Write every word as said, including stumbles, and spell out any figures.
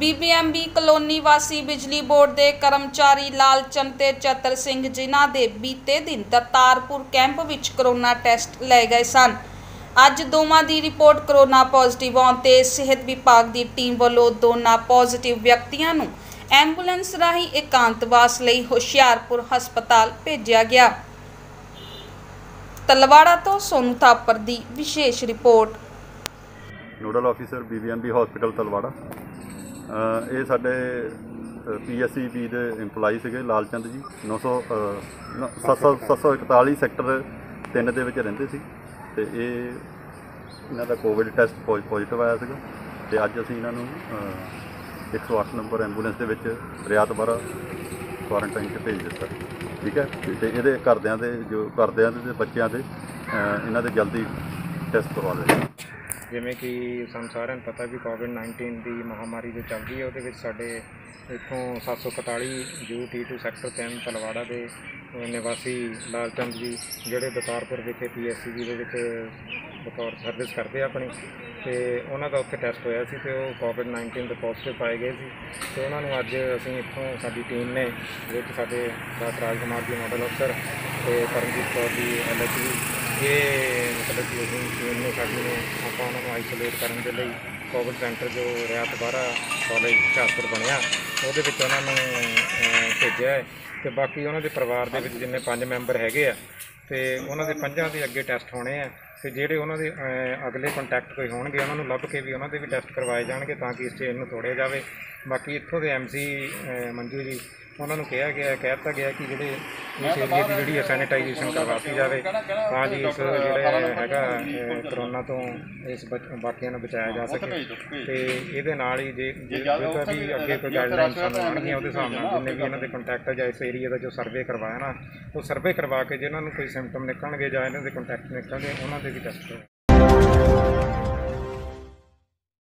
BBMB colony वासी बिजली board के कर्मचारी लालचंद ते चतर सिंह जिन्हां दे बीते दिन दतारपुर कैंप विच करोना टेस्ट ले गए सन। अज दोवां दी रिपोर्ट करोना पॉजिटिव आउण ते सेहत विभाग की टीम वालों दोनों पॉजिटिव व्यक्तियों नूं एंबूलेंस राही एकांतवास लई हुशियारपुर हस्पताल भेजा गया। तलवाड़ा तो सोनू थापर की विशेष report. Nodal officer BBMB hospital Talwara. ये साढ़े पी एस सी बी के इंपलाई से लालचंद जी नौ सौ सत्त सौ सत्त सौ इकताली सैक्टर तीन के रेंदे सी ते ये इन्हां दा कोविड टेस्ट पॉजिटिव आया सीगा ते अज असीं इन्हां नूं एक सौ अठ नंबर एंबूलेंस दे विच रियात बारा क्वारंटाइन च भेज दिता। ठीक है, तो ये घरदियां दे जो घरदियां दे बच्चों के इन्हां दे जल्दी टेस्ट करवा लिया। जिमें कि सानूं सारिਆਂ ਨੂੰ पता भी कोविड नाइनटीन की महामारी जो चल रही है वो साढ़े इतों सत्त सौ इकताली यू टी टू सैक्टर तीन तलवाड़ा के निवासी लालचंद जी जोड़े दतारपुर विखे पी एस सी बी के बतौर सर्विस करते अपनी तो उन्हों का उत्थे टैसट होया सी तो कोविड नाइनटीन के पॉजिटिव पाए गए सी तो उन्होंने अज असीं इत्थों साडी टीम ने जो साडे डॉक्टर राज कुमार जी नोडल अफसर तो Paramjit Kaur ji L H G ये मतलब कि असीं टीम ने साडी ने आपां उन्हां नूं आइसोलेट करने के लिए कोविड सेंटर जो रियात बारा कॉलेज हुशियारपुर बनया उहदे विच उन्हां नूं भेजिआ है तो बाकी उन्होंने परिवार के जिन्ने पांच मैंबर हैगे तो उन्होंने पंजां दे अगे टैसट होने हैं तो जोड़े उन्होंने अगले कंटैक्ट कोई होणगे उन्होंने लभ के भी उन्होंने भी टैसट करवाए जाएंगे ताकि इस चेन में तोड़िया जाए। बाकी इत्थों के एम सी मंजू जी उन्होंने कहा गया कह दिता गया कि जोड़े इस एरिए की जी सैनिटाइजेशन करवाती जाए तो जी इस जोड़ा हैगा करोना तो इस बाकियों को बचाया जा सके तो ये ही जे जो भी अगे कोई गाइडलाइन सानूं आउणगीआं उहदे हिसाब नाल जिन्ने भी इन्हां दे कंटैक्ट या इस एरिए का जो सर्वे करवाया ना वो सर्वे करवा के जिन्होंने कोई सिम्पटम निकलणगे जां इन्हां दे कंटैक्ट निकलणगे उन्हां दे भी टैस्ट